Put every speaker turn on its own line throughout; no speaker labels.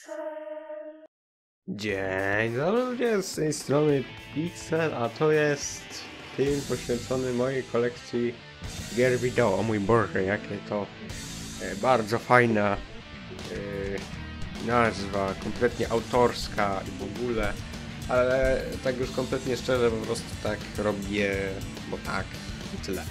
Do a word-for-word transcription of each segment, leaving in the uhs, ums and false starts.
Dzień dobry ludzie, z tej strony Pixel, a to jest film poświęcony mojej kolekcji gier wideo. O mój Boże, jakie to e, bardzo fajna e, nazwa, kompletnie autorska i w ogóle, ale tak już kompletnie szczerze, po prostu tak robię, bo tak i tyle.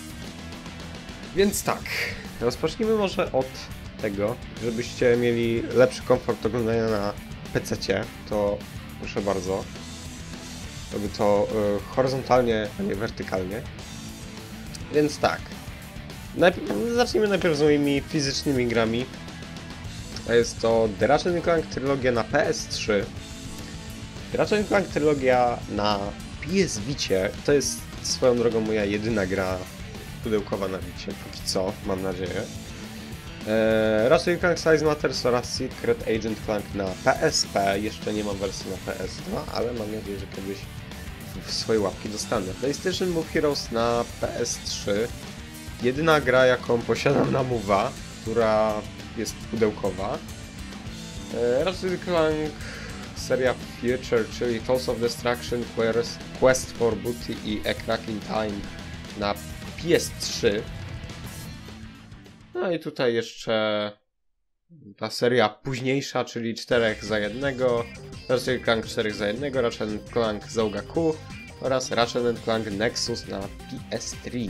Więc tak, rozpocznijmy może od tego, żebyście mieli lepszy komfort oglądania na pececie, to proszę bardzo, robię to y, horyzontalnie, a nie wertykalnie. Więc tak, najpierw, zacznijmy najpierw z moimi fizycznymi grami. A jest to The Ratchet and Clank Trylogia na P S trzy, Ratchet and Clank Trylogia na P S Vicie. To jest swoją drogą moja jedyna gra pudełkowa na Vicie, póki co, mam nadzieję. Eee, Ratchet Clank Size Matters oraz Secret Agent Clank na P S P. Jeszcze nie mam wersji na P S dwa, ale mam nadzieję, że kiedyś w swoje łapki dostanę. PlayStation Move Heroes na P S trzy. Jedyna gra, jaką posiadam na Move'a, która jest pudełkowa. Eee, Ratchet Clank seria Future, czyli Tales of Destruction, Quest, Quest for Booty i A Crack in Time na P S trzy. No i tutaj jeszcze ta seria późniejsza, czyli czterech za jednego, Ratchet Clank cztery za jednego, Ratchet Clank Zouga Q oraz Ratchet Clank Nexus na P S trzy.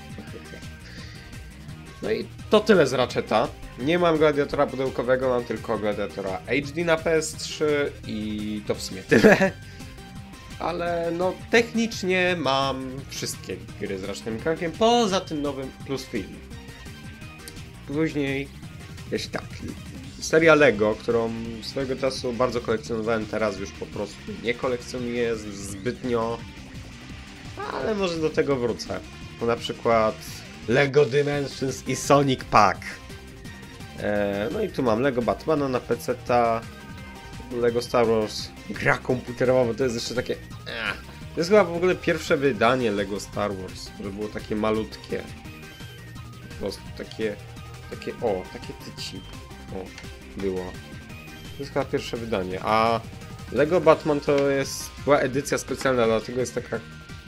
No i to tyle z Ratcheta. Nie mam gladiatora pudełkowego, mam tylko gladiatora H D na P S trzy i to w sumie tyle. Ale no technicznie mam wszystkie gry z Ratchetem Clankiem, poza tym nowym plus film. Później, jeśli tak, seria Lego, którą swojego czasu bardzo kolekcjonowałem, teraz już po prostu nie kolekcjonuję zbytnio, ale może do tego wrócę. To na przykład Lego Dimensions i Sonic Pack. Eee, no i tu mam Lego Batmana na peceta, Lego Star Wars, gra komputerowa, bo to jest jeszcze takie... Eh. To jest chyba w ogóle pierwsze wydanie Lego Star Wars, które było takie malutkie. Po prostu takie... Takie, o, takie tyci. O, było. To jest chyba pierwsze wydanie. A Lego Batman to jest, była edycja specjalna, dlatego jest taka e,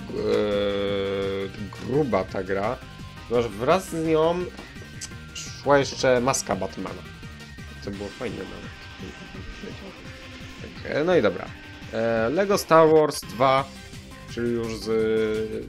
gruba ta gra. Ponieważ wraz z nią szła jeszcze maska Batmana. To było fajne nawet. Tak, no i dobra. E, Lego Star Wars dwa, czyli już z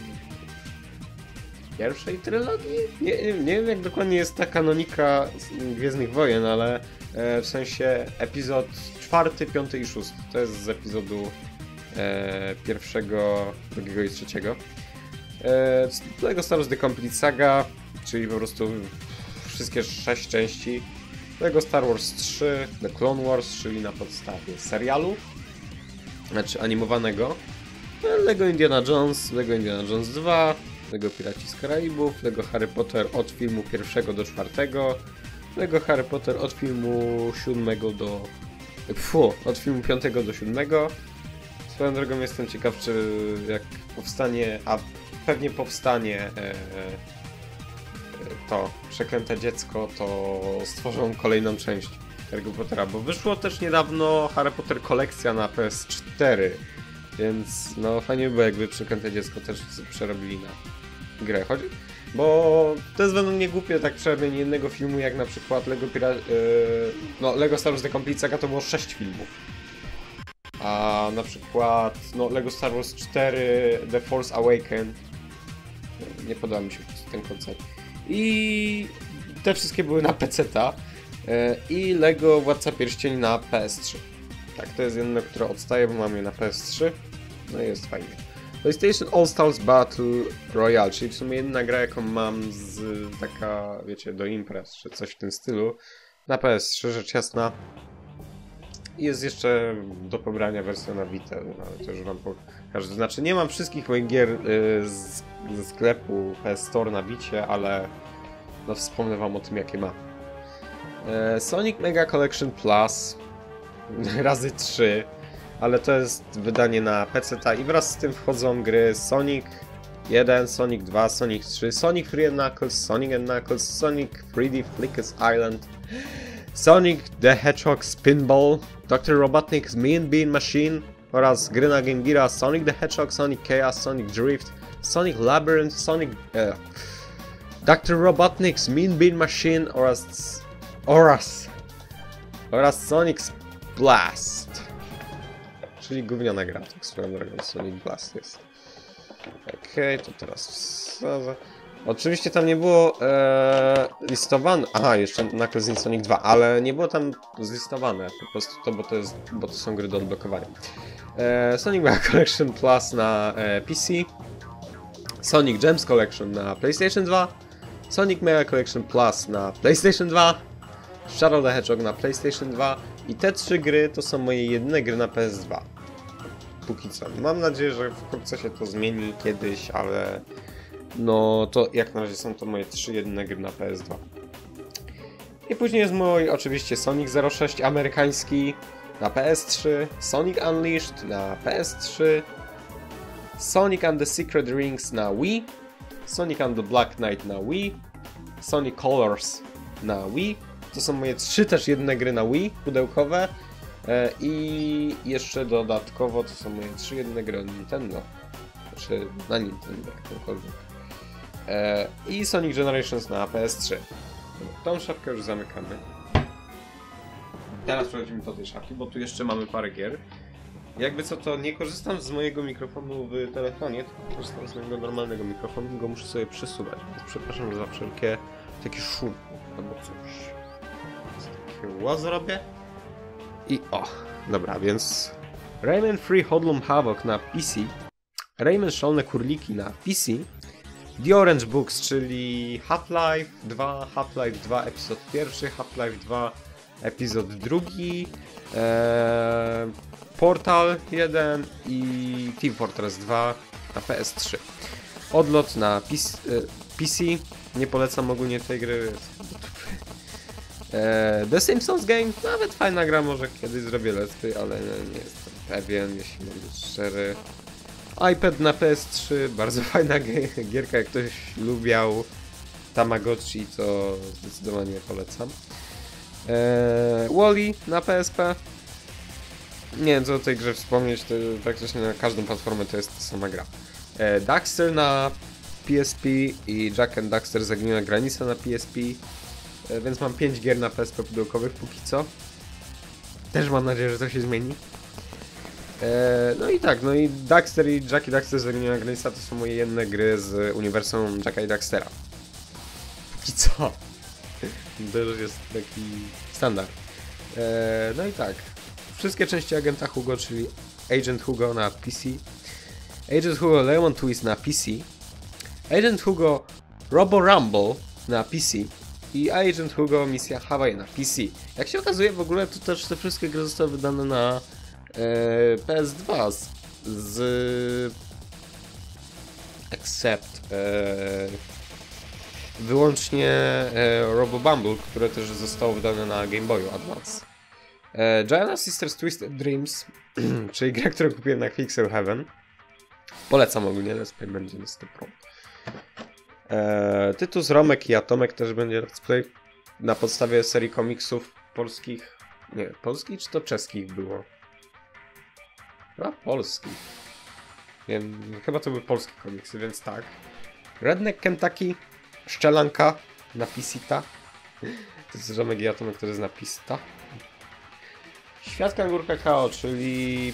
pierwszej trylogii? Nie, nie, nie wiem jak dokładnie jest ta kanonika Gwiezdnych Wojen, ale e, w sensie epizod czwarty, piąty i szósty. To jest z epizodu e, pierwszego, drugiego i trzeciego. E, Lego Star Wars The Complete Saga, czyli po prostu wszystkie sześć części. Lego Star Wars trzy, The Clone Wars, czyli na podstawie serialu, znaczy animowanego. Lego Indiana Jones, Lego Indiana Jones dwa, Lego Piraci z Karaibów, Lego Harry Potter od filmu pierwszego do czwartego, Lego Harry Potter od filmu siódmego do... Fu, od filmu piątego do siódmego. Swoją drogą jestem ciekaw, czy jak powstanie, a pewnie powstanie e, e, to Przeklęte Dziecko, to stworzą kolejną część Harry Pottera, bo wyszło też niedawno Harry Potter kolekcja na P S cztery, więc no fajnie by było, jakby Przeklęte Dziecko też przerobili na grę, chodzi? Bo to jest według mnie głupie tak przerobienie jednego filmu, jak na przykład Lego Pira... Yy, no Lego Star Wars The Complete Saga to było sześć filmów. A na przykład no Lego Star Wars cztery The Force Awakens, nie podoba mi się ten koncept. I te wszystkie były na peceta. Yy, I Lego Władca Pierścieni na P S trzy. Tak, to jest jedno, które odstaje, bo mam je na P S trzy. No i jest fajnie. PlayStation All Stars Battle Royale, czyli w sumie jedna gra, jaką mam z taka, wiecie, do imprez, czy coś w tym stylu. Na P S trzy, rzecz jasna. Jest jeszcze do pobrania wersja na Vita, ale to już wam pokażę. Znaczy, nie mam wszystkich moich gier y, z, ze sklepu P S Store na Vicie, ale no wspomnę wam o tym, jakie mam. E, Sonic Mega Collection Plus razy trzy. Ale to jest wydanie na peceta i wraz z tym wchodzą gry Sonic jeden, Sonic dwa, Sonic trzy, Sonic trzy and Knuckles, Sonic and Knuckles, Sonic trzy D Flickers Island, Sonic the Hedgehog Spinball, doktor Robotnik's Mean Bean Machine oraz gry na Game Geara Sonic the Hedgehog, Sonic Chaos, Sonic Drift, Sonic Labyrinth, Sonic... E, doktor Robotnik's Mean Bean Machine oraz... oraz... oraz Sonic Blast. Czyli gówniana gra, tak swoją drogą Sonic Blast jest. Okej, okay, to teraz... Oczywiście tam nie było e, listowane... Aha, jeszcze Knuckles in Sonic dwa, ale nie było tam zlistowane po prostu to, bo to, jest, bo to są gry do odblokowania. E, Sonic Mega Collection Plus na e, P C, Sonic Gems Collection na PlayStation dwa, Sonic Mega Collection Plus na PlayStation dwa, Shadow the Hedgehog na PlayStation dwa i te trzy gry to są moje jedyne gry na P S dwa. Póki co. Mam nadzieję, że wkrótce się to zmieni kiedyś, ale no to jak na razie są to moje trzy jedyne gry na P S dwa. I później jest mój oczywiście Sonic zero sześć amerykański na P S trzy, Sonic Unleashed na P S trzy, Sonic and the Secret Rings na Wii, Sonic and the Black Knight na Wii, Sonic Colors na Wii. To są moje trzy też jedne gry na Wii, pudełkowe. E, I jeszcze dodatkowo to są moje trzy jedne gry od Nintendo. Znaczy na Nintendo, jakkolwiek. E, I Sonic Generations na P S trzy. Tą szafkę już zamykamy. Teraz przechodzimy do tej szafki, bo tu jeszcze mamy parę gier. Jakby co, to nie korzystam z mojego mikrofonu w telefonie, tylko korzystam z mojego normalnego mikrofonu i go muszę sobie przesuwać. Więc przepraszam za wszelkie takie szumy, no bo cóż. Takie ło zrobię. I o, dobra, więc Rayman Free Hoodlum Havoc na P C, Rayman Szalone Kurliki na P C, The Orange Books, czyli Half-Life dwa, Half-Life dwa epizod pierwszy, Half-Life dwa epizod drugi, ee, Portal jeden i Team Fortress dwa na P S trzy. Odlot na P C, P C. Nie polecam ogólnie tej gry. E, The Simpsons Game, nawet fajna gra, może kiedyś zrobię let's play, ale nie, nie jestem pewien, jeśli mam być szczery. iPad na P S trzy, bardzo fajna gierka, jak ktoś lubiał Tamagotchi, to zdecydowanie polecam. E, Wall-E na P S P. Nie wiem co o tej grze wspomnieć, to praktycznie na każdą platformę to jest ta sama gra. E, Daxter na P S P i Jak and Daxter Zaginiona Granica na P S P. Więc mam pięć gier na P S P pudełkowych póki co. Też mam nadzieję, że to się zmieni. Eee, no i tak, no i Daxter i Jak i Daxter Zaginiona Granica to są moje jedne gry z uniwersum Jacka i Daxtera. Póki co. To już jest taki standard. Eee, no i tak. Wszystkie części Agenta Hugo, czyli Agent Hugo na P C. Agent Hugo Lemon Twist na P C. Agent Hugo Robo Rumble na P C. I Agent Hugo Misja Hawaii na P C. Jak się okazuje, w ogóle to też te wszystkie gry zostały wydane na e, P S dwa z, z except e, wyłącznie e, Robo Bumble, które też zostało wydane na Game Boyu Advance. E, Giant Sisters Twisted Dreams, czyli gra, którą kupiłem na Pixel Heaven. Polecam ogólnie, let's play będzie na sto procent. Eee, Tytus, Romek i Atomek też będzie let's play na podstawie serii komiksów polskich. Nie, polskich czy to czeskich było? Chyba polskich. Nie, chyba to były polskie komiksy, więc tak. Redneck Kentucky, Szczelanka na Pisita. Tytus, Romek i Atomek, który jest na Pista. Świat Kangur Kakao, czyli...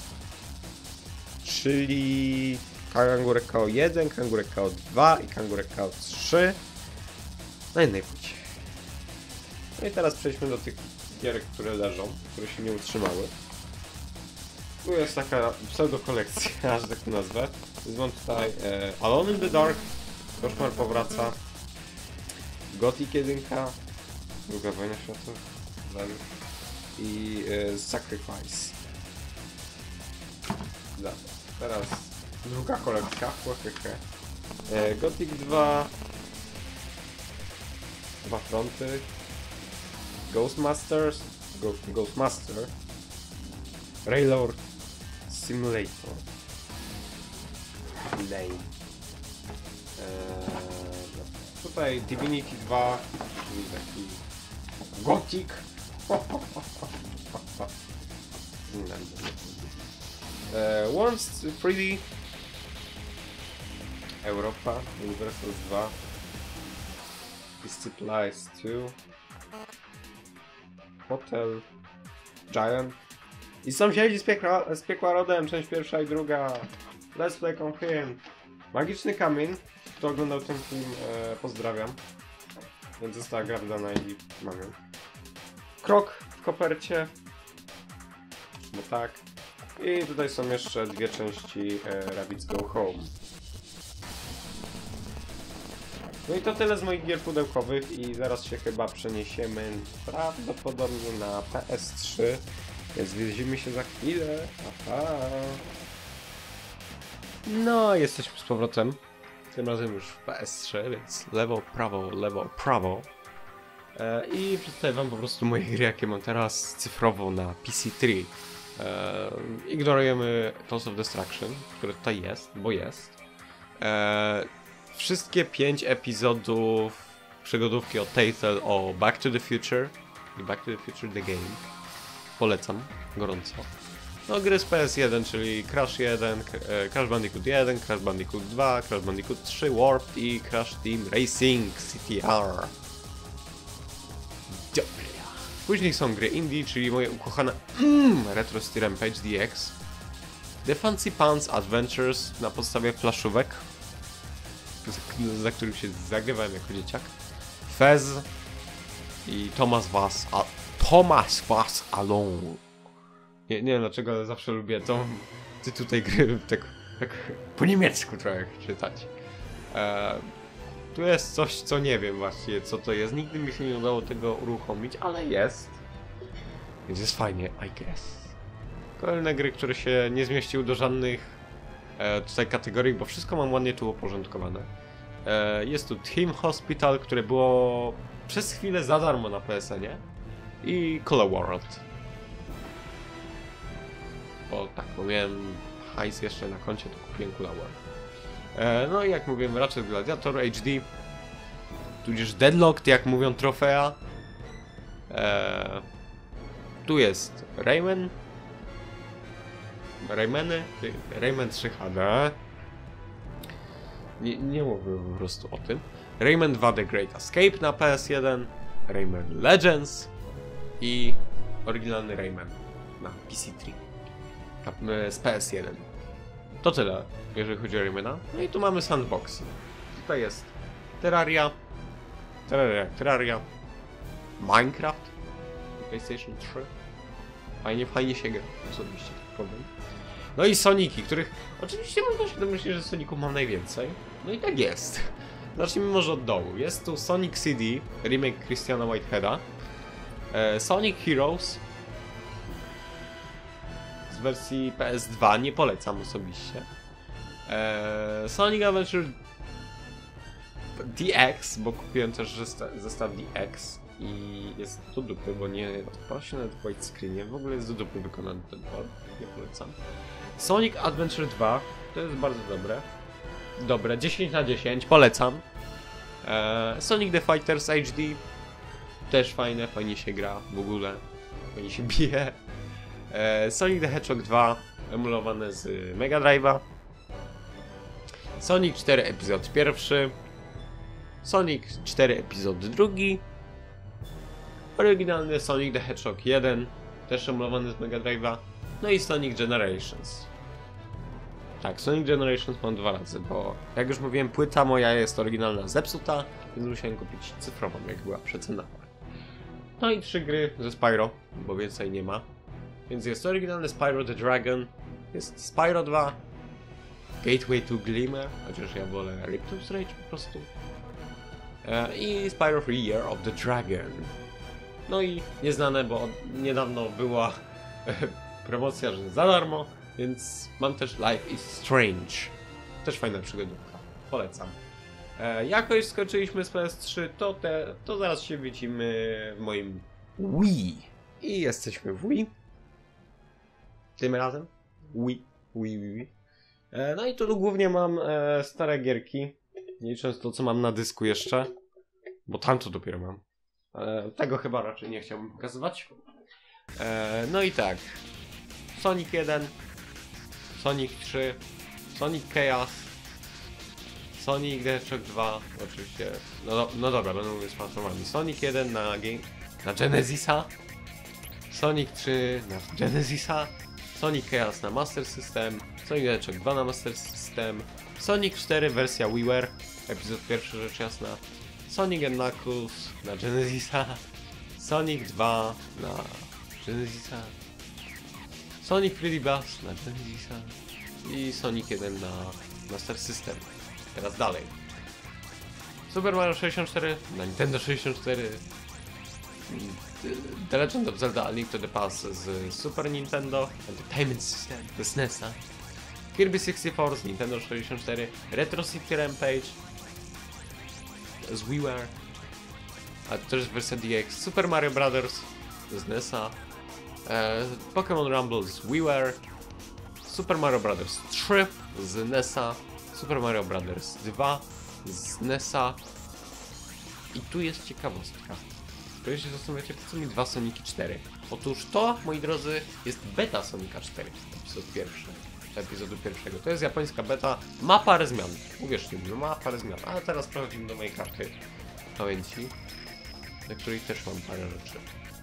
Czyli... Kangurek K O jeden, Kangurek K O dwa i Kangurek K O trzy na jednej płycie. No i teraz przejdźmy do tych gierek, które leżą, które się nie utrzymały. Tu jest taka pseudo kolekcja, aż tak to nazwę. Więc mam tutaj e, Alone in the Dark, Koszmar powraca, Gothic jeden, Druga wojna światowa i e, Sacrifice. Dobra, teraz druga kolekcja, e, Gothic dwa, dwa fronty, Ghostmasters, Go, Ghostmaster, Railroad Simulator, Lane. Eee, tutaj Divinity dwa, czyli taki Gothic. e, Once trzy D. Europa. Universal dwa. Disciplies dwa. Hotel. Giant. I sąsiedzi z piekła, z piekła rodem, część pierwsza i druga. Let's play confirm. Magiczny kamień. Kto oglądał ten film, e, pozdrawiam. Więc została gra wydana i mam ją. Krok w kopercie. Bo tak. I tutaj są jeszcze dwie części e, Rabbids Go Home. No i to tyle z moich gier pudełkowych i zaraz się chyba przeniesiemy prawdopodobnie na P S trzy. Więc widzimy się za chwilę. Aha. No, jesteśmy z powrotem. Tym razem już w P S trzy, więc lewo, prawo, lewo, prawo. E, I przedstawię wam po prostu moje gry, jakie mam teraz cyfrowo na P C trzy. E, ignorujemy Tales of Destruction, które tutaj jest, bo jest. E, wszystkie pięć epizodów przygodówki od Telltale o Back to the Future i Back to the Future The Game. Polecam gorąco. No gry z P S jeden, czyli Crash jeden, Crash Bandicoot jeden, Crash Bandicoot dwa, Crash Bandicoot trzy, Warped i Crash Team Racing C T R. Dobra. Później są gry indie, czyli moje ukochane mm, Retro City Rampage D X, The Fancy Pants Adventures na podstawie flaszówek, za których się zagrywałem jako dzieciak, Fez i Thomas Was, a Thomas Was Alone. Nie, nie wiem dlaczego, ale zawsze lubię tą tytuł tej gry tak, tak po niemiecku trochę czytać. E, tu jest coś, co nie wiem właściwie co to jest. Nigdy mi się nie udało tego uruchomić, ale jest. Więc jest fajnie, I guess. Kolejne gry, które się nie zmieściły do żadnych e, tutaj kategorii, bo wszystko mam ładnie tu uporządkowane. E, jest tu Team Hospital, które było przez chwilę za darmo na P S N-ie. I Color World. Bo tak, bo miałem hajs jeszcze na koncie, to kupiłem Color World. E, no i jak mówiłem, Ratchet Gladiator H D. Tudzież Deadlocked, jak mówią trofea. E, tu jest Rayman. Raymany? Rayman trzy H D. Nie, nie mówię po prostu o tym. Rayman dwa The Great Escape na P S jeden. Rayman Legends. I oryginalny Rayman na P C trzy. Z P S jeden. To tyle, jeżeli chodzi o Raymana. No i tu mamy sandboxy. Tutaj jest Terraria. Terraria, Terraria. Minecraft. PlayStation trzy. Fajnie, fajnie się gra. Osobiście, tak powiem. No i Soniki, których oczywiście można się domyślić, że Soników mam najwięcej. No i tak jest. Zacznijmy może od dołu. Jest tu Sonic C D, remake Christiana Whiteheada. E, Sonic Heroes z wersji P S dwa, nie polecam osobiście. E, Sonic Adventure D X, bo kupiłem też zestaw D X i jest do dupy, bo nie odpala się nawet w widescreenie, w ogóle jest do dupy wykonany ten port, nie polecam. Sonic Adventure dwa, to jest bardzo dobre. Dobre, dziesięć na dziesięć, polecam. E, Sonic the Fighters H D, też fajne, fajnie się gra w ogóle, fajnie się bije. E, Sonic the Hedgehog dwa, emulowane z Mega Drive'a. Sonic cztery epizod pierwszy. Sonic cztery epizod drugi. Oryginalny Sonic the Hedgehog jeden, też emulowany z Mega Drive'a. No i Sonic Generations. Tak, Sonic Generations mam dwa razy, bo jak już mówiłem, płyta moja jest oryginalna zepsuta, więc musiałem kupić cyfrową, jak była przecena. No i trzy gry ze Spyro, bo więcej nie ma. Więc jest oryginalny Spyro the Dragon, jest Spyro dwa, Gateway to Glimmer, chociaż ja wolę Ripto's Rage po prostu. I Spyro trzy Year of the Dragon. No i nieznane, bo niedawno była promocja, że za darmo, więc mam też Life is Strange. Też fajna przygodówka. Polecam. E, jako już skończyliśmy z P S trzy, to, te, to zaraz się widzimy w moim Wii. I jesteśmy w Wii. Tym razem Wii. Wii, Wii, Wii. E, no i tu głównie mam e, stare gierki. Nie licząc to, co mam na dysku jeszcze. Bo tam to dopiero mam. E, tego chyba raczej nie chciałbym pokazywać. E, no i tak. Sonic jeden, Sonic trzy, Sonic Chaos, Sonic the Hedgehog dwa, oczywiście, no, no dobra, będą mówić z platformami. Sonic jeden na, game, na Genesisa, Sonic trzy na Genesisa, Sonic Chaos na Master System, Sonic the Hedgehog dwa na Master System, Sonic cztery wersja WiiWare, epizod pierwszy rzecz jasna, Sonic and Knuckles na Genesisa, Sonic dwa na Genesisa, Sonic trzy D Blast na Genesisa i Sonic jeden na Master System. Teraz dalej. Super Mario sześćdziesiąt cztery na Nintendo sześćdziesiąt cztery, The Legend of Zelda A Link to the Past z Super Nintendo Entertainment System z S N E S-a, Kirby sześćdziesiąt cztery z Nintendo sześćdziesiąt cztery, Retro City Rampage z WiiWare, a to też wersja D X, Super Mario Brothers z S N E S-a, e, Pokémon Rumble z WiiWare, Super Mario Brothers trzy z N E S-a, Super Mario Brothers dwa z N E S-a i tu jest ciekawostka. To się zastanawiacie, po co mi dwa Soniki cztery? Otóż to, moi drodzy, jest beta Sonika cztery, epizod pierwszy, epizodu pierwszego. To jest japońska beta, ma parę zmian, uwierzcie mi, ma parę zmian, ale teraz przechodzimy do mojej karty pamięci, na której też mam parę rzeczy.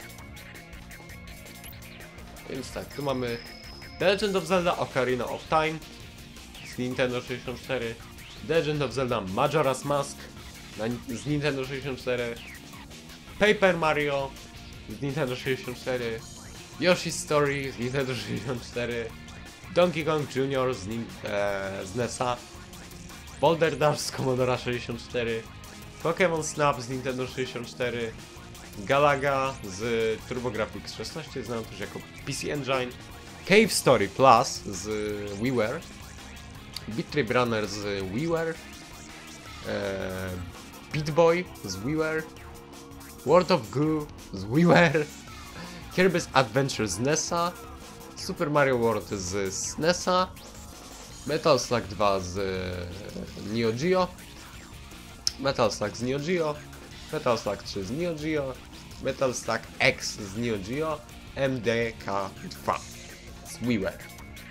Więc tak, tu mamy The Legend of Zelda Ocarina of Time z Nintendo sześćdziesiąt cztery, The Legend of Zelda Majora's Mask na, z Nintendo sześćdziesiąt cztery, Paper Mario z Nintendo sześćdziesiąt cztery, Yoshi's Story z Nintendo sześćdziesiąt cztery, Donkey Kong Junior z, nin e, z N E S-a, Boulder Dash z Commodore sześćdziesiąt cztery, Pokémon Snap z Nintendo sześćdziesiąt cztery, Galaga z TurboGrafx szesnaście, znam też jako P C Engine, Cave Story Plus z WiiWare, Beat Trip Runner z WiiWare, e, Beat Boy z WiiWare, World of Goo z WiiWare, Kirby's Adventure z N E S-a, Super Mario World z S N E S-a, Metal Slug dwa z Neo Geo, Metal Slug z Neo Geo, Metal Slug trzy z Neo Geo, Metal Slug X z Neo Geo, M D K dwa z WiiWare.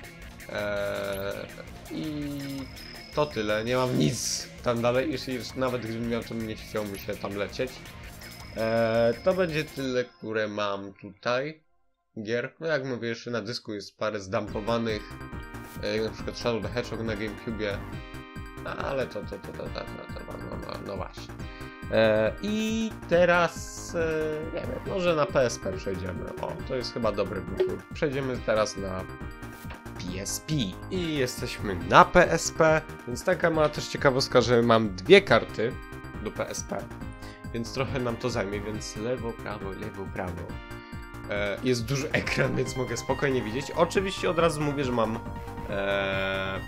Eee, I to tyle, nie mam nic tam dalej, jeśli nawet gdybym miał, to nie chciał mi się tam lecieć. Eee, to będzie tyle, które mam tutaj gier. No jak mówię, jeszcze na dysku jest parę zdumpowanych, e, na przykład Shadow the Hedgehog na GameCube, ale to, to, to, to, to, to, to no, no, no właśnie. E, I teraz, e, nie wiem, może na P S P przejdziemy. O, to jest chyba dobry wybór. Przejdziemy teraz na P S P. I jesteśmy na P S P, więc taka mała też ciekawostka, że mam dwie karty do P S P. Więc trochę nam to zajmie, więc lewo, prawo, lewo, prawo. E, jest duży ekran, więc mogę spokojnie widzieć. Oczywiście od razu mówię, że mam e,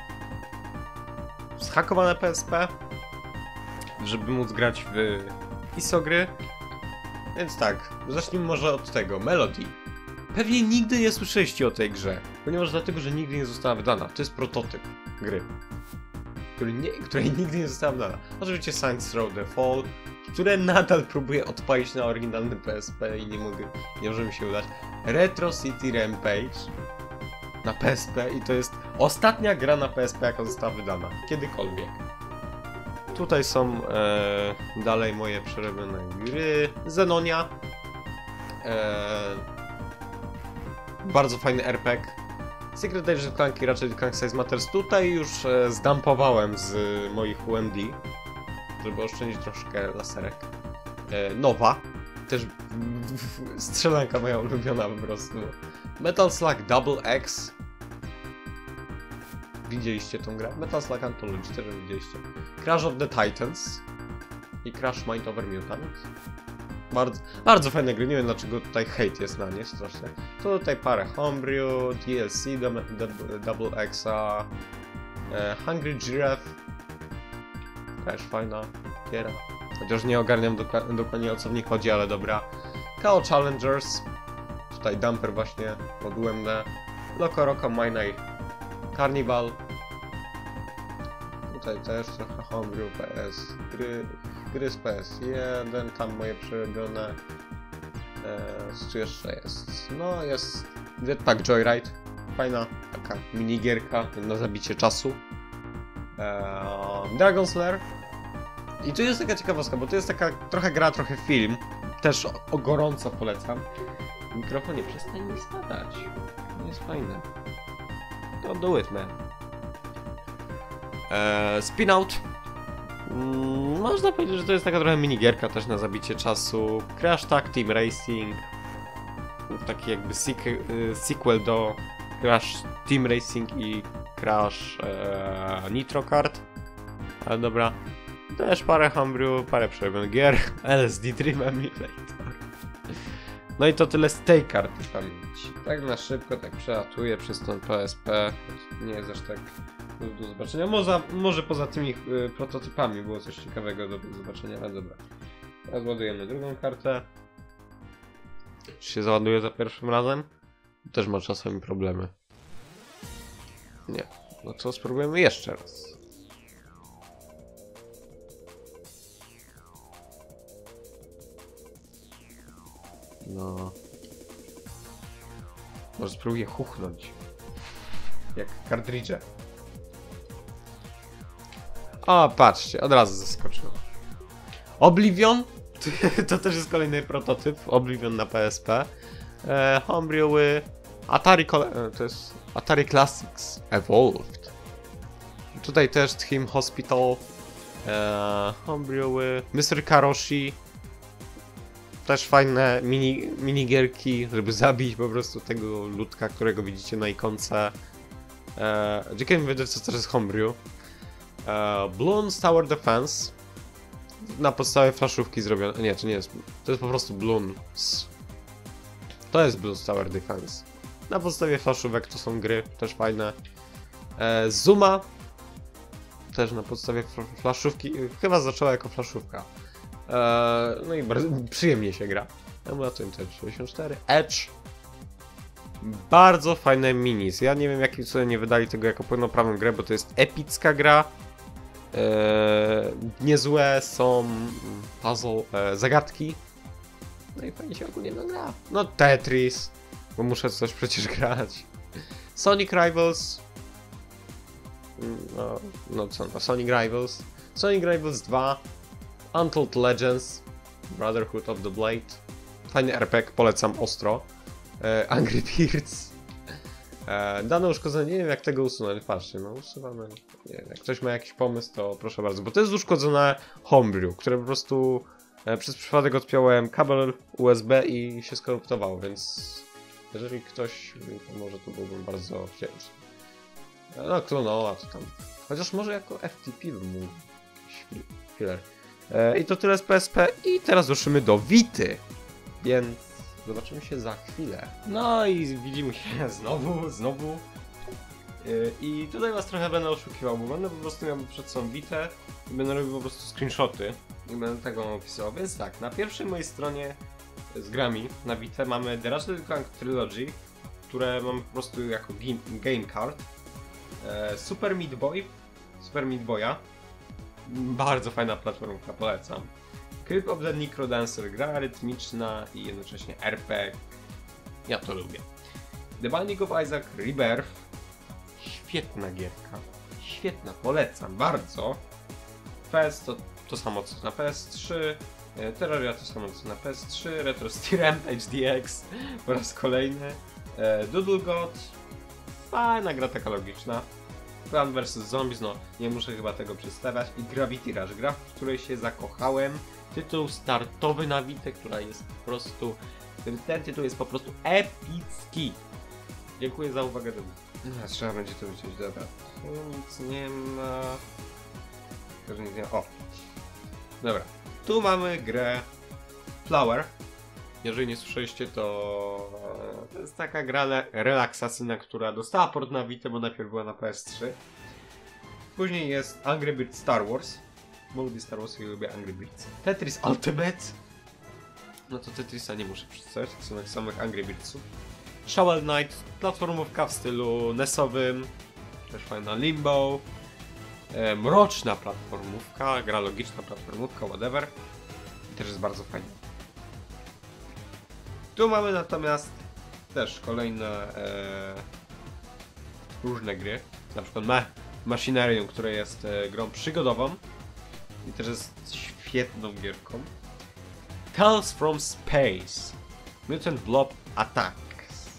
zhakowane P S P, żeby móc grać w I S O gry. Więc tak, zacznijmy może od tego. Melody. Pewnie nigdy nie słyszeliście o tej grze, ponieważ dlatego, że nigdy nie została wydana. To jest prototyp gry, który nie, której nigdy nie została wydana. Oczywiście Saints Row the Fall, które nadal próbuję odpalić na oryginalnym P S P i nie mogę, nie może mi się udać. Retro City Rampage na P S P i to jest ostatnia gra na P S P, jaka została wydana. Kiedykolwiek. Tutaj są e, dalej moje przerobione gry. Zenonia. E, bardzo fajny R P G. Secret Agent Clank i Ratchet Clank Size Matters. Tutaj już e, zdumpowałem z moich U M D, żeby oszczędzić troszkę laserek. E, nowa. Też strzelanka moja ulubiona po prostu. Metal Slug Double X. Widzieliście tą grę? Metal Slug Anthology też widzieliście. Crash of the Titans i Crash Mind Over Mutants. Bardzo, bardzo fajne gry, nie wiem dlaczego tutaj hate jest na nie strasznie. To tutaj parę Homebrew, D L C, Double Exa, e, Hungry Giraffe. Też fajna giera. Chociaż nie ogarniam doka dokładnie o co w nich chodzi, ale dobra. K O Challengers. Tutaj Dumper właśnie pod U M D. Loco Roco Mine Carnival. Tutaj też trochę Homebrew, P S, gry. gry z P S jeden, tam moje przerobione. Eee, co tu jeszcze jest? No jest Jetpack Joyride. Fajna taka minigierka na zabicie czasu. Eee, Dragon Slayer. I tu jest taka ciekawostka, bo to jest taka trochę gra, trochę film. Też o, o gorąco polecam. Mikrofon nie przestań mi spadać. To jest fajne. To do it, man. Eee, spin out. Mm, można powiedzieć, że to jest taka trochę minigierka też na zabicie czasu. Crash Tag Team Racing. Taki jakby sequel, sequel do Crash Team Racing i Crash e, Nitro Kart. Ale dobra. Też parę homebrew, parę przerobionych gier. L S D Dream Emulator. No i to tyle z tej karty pamięci. Tak na szybko, tak przelatuję przez ten P S P. Nie jest aż tak do zobaczenia. Może, może poza tymi y, prototypami było coś ciekawego do zobaczenia, ale dobra. Teraz ładujemy drugą kartę. Czy się załaduje za pierwszym razem? Też ma czasami problemy. Nie. No to spróbujemy jeszcze raz. No. Może spróbuję chuchnąć. Jak kartridże. O, patrzcie, od razu zaskoczyło. Oblivion. To też jest kolejny prototyp. Oblivion na P S P. E, Homebrewy. Atari, to jest Atari Classics Evolved. Tutaj też Theme Hospital. E, Homebrewy. mister Karoshi. Też fajne mini, minigierki, żeby zabić po prostu tego ludka, którego widzicie na ikonce. Eee, Dziękuję mi co to jest Homebrew. Eee, Bloons Tower Defense. Na podstawie flaszówki zrobione. Nie, to nie jest. To jest po prostu Bloons. To jest Bloons Tower Defense. Na podstawie flaszówek to są gry, też fajne. Eee, Zuma. Też na podstawie flaszówki. Chyba zaczęła jako flaszówka. Eee, no i bardzo przyjemnie się gra. Emulator sześćdziesiąt cztery. Edge. Bardzo fajne minis. Ja nie wiem, jakim sobie nie wydali tego jako pełnoprawną grę, bo to jest epicka gra. Eee, niezłe są puzzle, e, zagadki. No i fajnie się ogólnie gra. No Tetris, bo muszę coś przecież grać. Sonic Rivals. No, no co, no Sonic Rivals. Sonic Rivals dwa. Untold Legends, Brotherhood of the Blade. Fajny R P G, polecam ostro. E, Angry Birds. E, dane uszkodzenie, nie wiem jak tego usunąć. Patrzcie, no usuwamy. Nie wiem, jak ktoś ma jakiś pomysł, to proszę bardzo. Bo to jest uszkodzone Homebrew, które po prostu e, przez przypadek odpiąłem kabel U S B i się skoruptowało, więc jeżeli ktoś mi pomoże, to byłbym bardzo wdzięczny. E, no klonoła to tam. Chociaż może jako F T P bym mógł. Filler. I to tyle z P S P i teraz ruszymy do Vity, więc zobaczymy się za chwilę. No i widzimy się znowu, znowu. I tutaj was trochę będę oszukiwał, bo będę po prostu miał przed sobą Vitę i będę robił po prostu screenshoty i będę tego opisywał. Więc tak, na pierwszej mojej stronie z grami na Vitę mamy The Ratchet and Clank Trilogy, które mamy po prostu jako game card. Super Meat Boy, Super Meat Boya. Bardzo fajna platformka, polecam. Crypt of the Necrodancer, gra rytmiczna i jednocześnie R P G. Ja to lubię. The Binding of Isaac Rebirth. Świetna gierka. Świetna, polecam bardzo. P S to to samo co na P S trzy. Terraria to samo co na P S trzy. Retro City Rampage D X po raz kolejny. Doodle God. Fajna gra taka logiczna. Plants versus. Zombies, no nie muszę chyba tego przedstawiać. I Gravity Rush, gra, w której się zakochałem. Tytuł startowy na Vitę, która jest po prostu... Ten tytuł jest po prostu epicki. Dziękuję za uwagę. Do... No, trzeba będzie to wrócić, dobra. Tu nic nie ma... Tylko, nic nie ma. O! Dobra. Tu mamy grę Flower. Jeżeli nie słyszeliście, to... To jest taka gra relaksacyjna, która dostała port na Vitę, bo najpierw była na P S trzy. Później jest Angry Birds Star Wars. Bo lubię Star Wars i lubię Angry Birds. Tetris Ultimate. No to Tetrisa nie muszę przedstawiać, tak są jak samych Angry Birdsów. Shovel Knight, platformówka w stylu nesowym. Też fajna Limbo. E, mroczna platformówka, gra logiczna platformówka, whatever. I też jest bardzo fajna. Tu mamy natomiast też kolejne e, różne gry. Na przykład Ma Machinarium, które jest e, grą przygodową. I też jest świetną gierką. Tales from Space. Mutant Blob Attacks.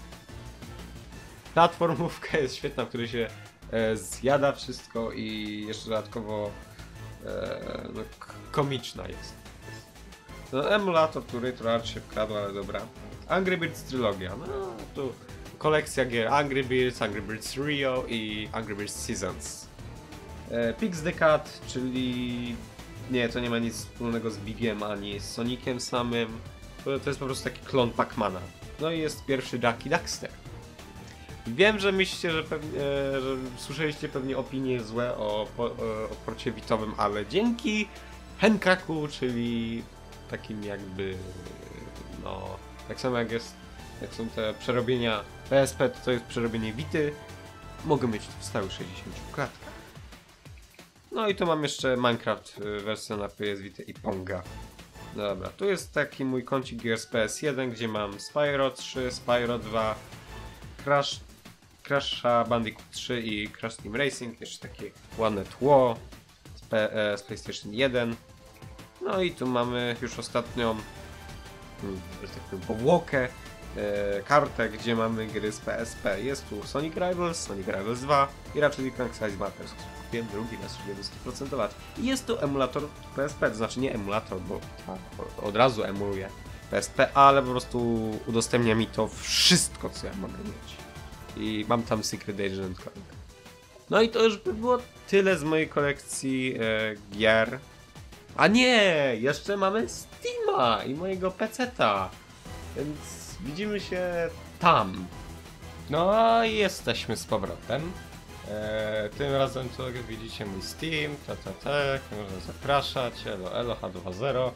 Platformówka jest świetna, w której się e, zjada wszystko i jeszcze dodatkowo e, no, komiczna jest. No, emulator, który trochę się wkradł, ale dobra. Angry Birds Trylogia. No tu kolekcja gier Angry Birds, Angry Birds Rio i Angry Birds Seasons. E, Pix the Cat, czyli... Nie, to nie ma nic wspólnego z Bigiem ani z Soniciem samym. To, to jest po prostu taki klon Pac-Mana. No i jest pierwszy Jackie Daxter. Wiem, że myślicie, że, pewnie, że słyszeliście pewnie opinie złe o, o, o porcie bitowym, ale dzięki Henkaku, czyli takim jakby, no, tak samo jak jest, jak są te przerobienia P S P, to, to jest przerobienie Vity, mogę mieć w stałych sześćdziesięciu klatkach. No i tu mam jeszcze Minecraft wersję na P S Vita i Ponga. Dobra, tu jest taki mój kącik gier z P S jeden, gdzie mam Spyro trzy, Spyro dwa, Crash, Crash'a Bandicoot trzy i Crash Team Racing, jeszcze takie ładne tło z, P, e, z PlayStation jeden. No i tu mamy już ostatnią hmm, tak powiem, powłokę, e, kartę, gdzie mamy gry z P S P. Jest tu Sonic Rivals, Sonic Rivals dwa i Ratchet Clank Size Matters. Kupiłem drugi raz, żeby sto procent. I jest to emulator P S P, to znaczy nie emulator, bo od razu emuluje P S P, ale po prostu udostępnia mi to wszystko, co ja mogę mieć. I mam tam Secret Agent. No i to już by było tyle z mojej kolekcji e, gier. A nie! Jeszcze mamy Steama i mojego peceta. Więc widzimy się tam. No i jesteśmy z powrotem. E, tym razem to jak widzicie mój Steam, ta ta ta, można zapraszać, elo elo H dwa zero.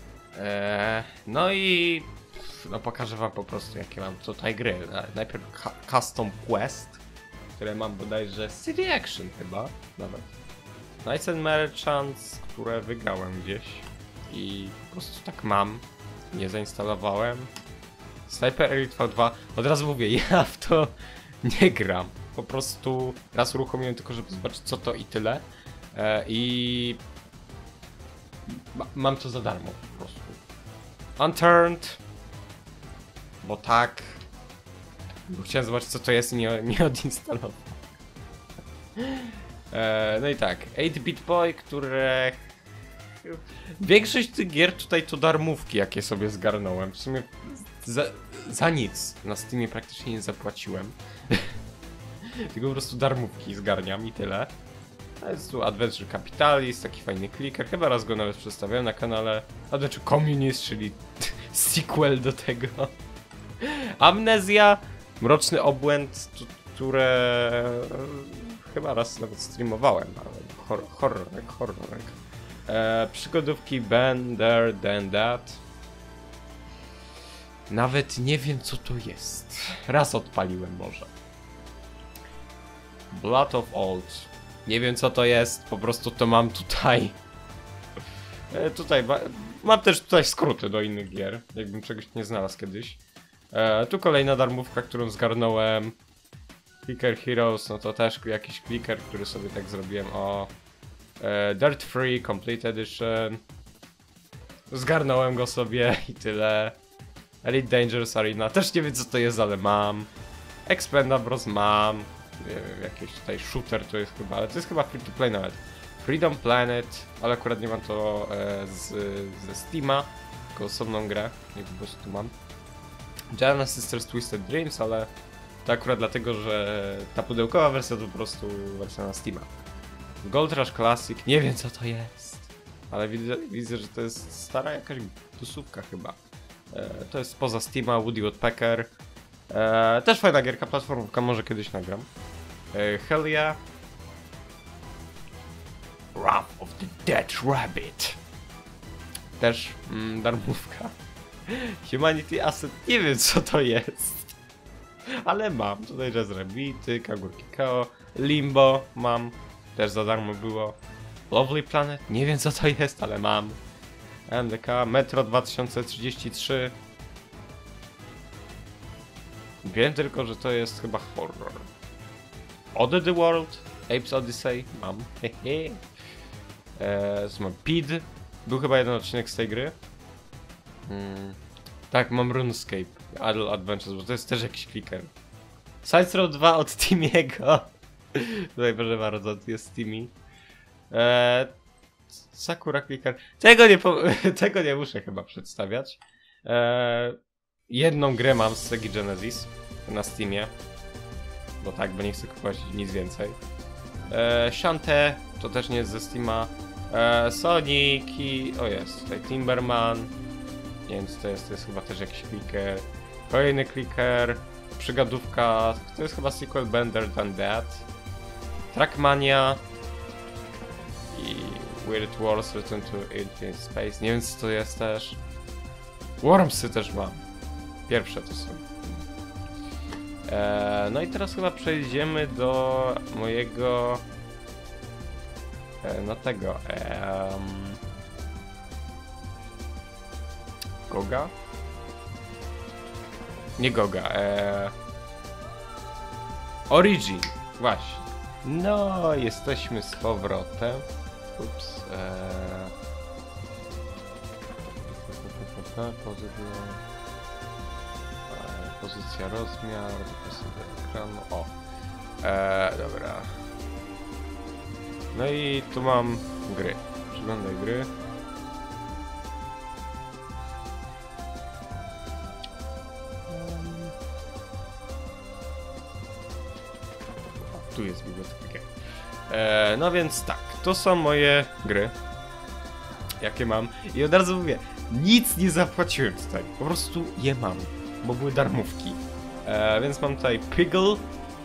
E, no i no pokażę wam po prostu jakie mam tutaj gry. Najpierw Custom Quest, które mam bodajże City Action chyba nawet. Knights and Merchants, które wygrałem gdzieś i po prostu tak mam, nie zainstalowałem. Sniper Elite V dwa, od razu mówię, ja w to nie gram. Po prostu raz uruchomiłem tylko, żeby zobaczyć co to i tyle. E, I ma, mam to za darmo po prostu. Unturned, bo tak. Bo chciałem zobaczyć co to jest i nie, nie odinstalowałem. E, no i tak, osiem bit Boy, które... Większość tych gier tutaj to darmówki, jakie sobie zgarnąłem. W sumie za, za nic na Steamie praktycznie nie zapłaciłem. Tylko po prostu darmówki zgarniam i tyle. A jest tu Adventure Capitalist, taki fajny clicker. Chyba raz go nawet przedstawiałem na kanale. Adventure Communist, czyli sequel do tego. Amnezja, Mroczny Obłęd, które chyba raz nawet streamowałem. Horror, horrorek, horrorek. E, przygodówki Better Than That. Nawet nie wiem co to jest. Raz odpaliłem może. Blood of Old. Nie wiem co to jest, po prostu to mam tutaj. E, tutaj mam też tutaj skróty do innych gier, jakbym czegoś nie znalazł kiedyś. E, tu kolejna darmówka, którą zgarnąłem. Clicker Heroes, no to też jakiś clicker, który sobie tak zrobiłem. O e, Dirt Free Complete Edition. Zgarnąłem go sobie i tyle. Elite Dangerous Arena, też nie wiem co to jest, ale mam. Expendables mam. Nie wiem, jakiś tutaj shooter to jest chyba, ale to jest chyba free to play nawet. Freedom Planet, ale akurat nie mam to e, z, ze Steama, tylko osobną grę, nie po prostu mam. Giant Sisters Twisted Dreams, ale to akurat dlatego, że ta pudełkowa wersja to po prostu wersja na Steama. Gold Rush Classic, nie wiem co to jest, ale widzę, widzę że to jest stara jakaś dusówka chyba. E, to jest poza Steama, Woody Woodpecker. E, też fajna gierka, platformówka, może kiedyś nagram. E, Hell yeah. Wrath of the Dead Rabbit. Też mm, darmówka. Humanity Asset, nie wiem co to jest. Ale mam, tutaj Jazz Rabbity, Kagurki Kao, Limbo mam. też za darmo było. Lovely Planet, nie wiem co to jest, ale mam. M D K, Metro dwa tysiące trzydzieści trzy. Wiem tylko, że to jest chyba horror. Oddity World, Apes Odyssey, mam. Hehe. Eee, mam P I D. Był chyba jeden odcinek z tej gry. Hmm. Tak, mam RuneScape, Adult Adventures, bo to jest też jakiś clicker. Saints Row dwa od Timiego. Tutaj proszę bardzo, jest Timmy. Eee, Sakura Clicker. Tego nie, tego nie muszę chyba przedstawiać. Eee, jedną grę mam z Sega Genesis na Steamie. Bo tak, bo nie chcę kupować nic więcej. Eee, Shantae, to też nie jest ze Steama. Eee, Sonic i... o jest, tutaj Timberman. Nie wiem co to jest, to jest chyba też jakiś clicker. Kolejny clicker. Przygodówka, to jest chyba sequel Better Than That. Trackmania. I Weird Wars Return to Infinite Space. Nie wiem co to jest też. Wormsy też mam. Pierwsze to są. Eee, no i teraz chyba przejdziemy do mojego... Eee, no tego... Eee, Goga? Nie Goga, eee... Origin, właśnie. No, jesteśmy z powrotem. Ups, eee... Pozycja, pozycja rozmiar, pozycja ekranu, o. Eee, dobra. No i tu mam gry. Przeglądaj gry. Tu jest biblioteka. Eee, no więc tak, to są moje gry, jakie mam. I od razu mówię, nic nie zapłaciłem tutaj, po prostu je mam, bo były darmówki. Eee, więc mam tutaj Piggle.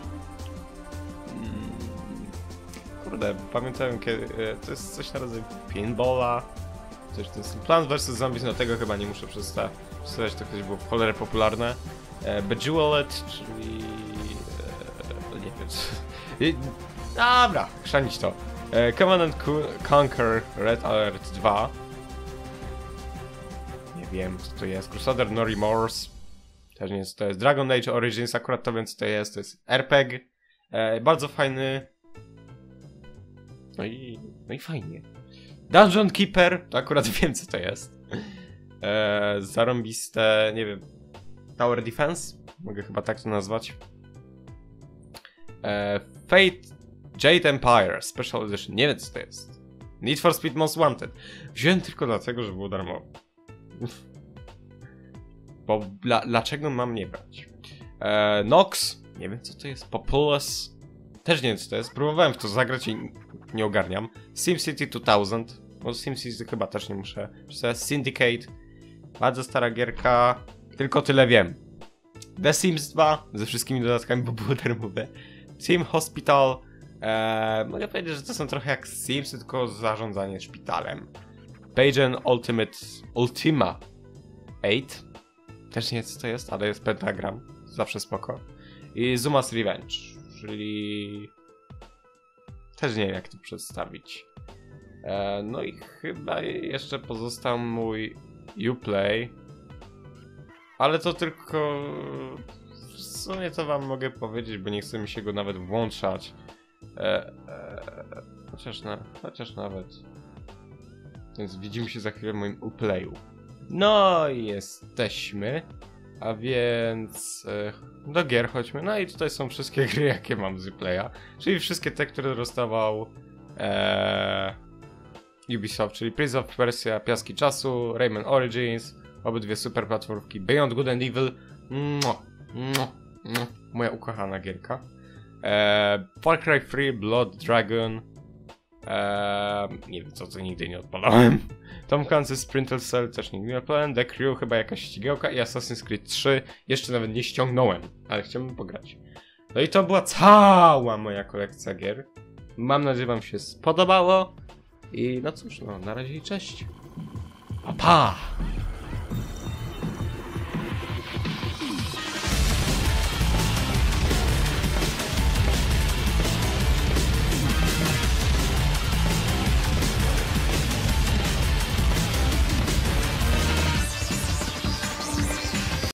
Hmm, kurde, pamiętałem kiedy, e, to jest coś na rodzaju Pinballa. Coś ten Plants versus. Zombies, no tego chyba nie muszę przedstawiać, to kiedyś było w cholerę popularne. Eee, Bejeweled, czyli... E, nie wiem. Dobra, chrzanić to. E, Command and Conquer Red Alert dwa. Nie wiem co to jest. Crusader No Remorse. Też nie wiem co to jest. Dragon Age Origins, akurat to wiem co to jest. To jest R P G. E, bardzo fajny. No i, no i fajnie. Dungeon Keeper, to akurat wiem co to jest. E, zarąbiste, nie wiem. Tower Defense? Mogę chyba tak to nazwać. E, Fate Jade Empire Special Edition, nie wiem co to jest. Need for Speed Most Wanted. Wziąłem tylko dlatego, że było darmowe. Bo dla, dlaczego mam nie brać? E, Nox, nie wiem co to jest. Populous, też nie wiem co to jest. Próbowałem w to zagrać i nie ogarniam. SimCity dwa tysiące, bo SimCity chyba też nie muszę. Syndicate, bardzo stara gierka, tylko tyle wiem. The Sims dwa, ze wszystkimi dodatkami, bo było darmowe. Team Hospital. Eee, mogę powiedzieć, że to są trochę jak Sims, tylko zarządzanie szpitalem. Pagan Ultimate Ultima osiem. Też nie wiem co to jest, ale jest pentagram. Zawsze spoko. I Zuma's Revenge, czyli... też nie wiem jak to przedstawić. Eee, no i chyba jeszcze pozostał mój Uplay. Ale to tylko... w sumie to wam mogę powiedzieć, bo nie chce mi się go nawet włączać. E, e, chociaż, na, chociaż nawet. Więc widzimy się za chwilę w moim Uplayu. No i jesteśmy. A więc e, do gier chodźmy. No i tutaj są wszystkie gry jakie mam z Uplaya. Czyli wszystkie te, które dostawał e, Ubisoft. Czyli Prince of Persia, Piaski Czasu, Rayman Origins. Obydwie super platformki. Beyond Good and Evil. Mua, mua, mua. Moja ukochana gierka. Eee, Far Cry trzy, Blood Dragon. Eee, nie wiem co, co nigdy nie odpalałem. Tom Clancy's Splinter Cell też nigdy nie odpalałem. The Crew chyba jakaś ścigałka i Assassin's Creed trzy. Jeszcze nawet nie ściągnąłem, ale chciałbym pograć. No i to była cała moja kolekcja gier. Mam nadzieję, wam się spodobało. I no cóż, no na razie i cześć. Pa pa!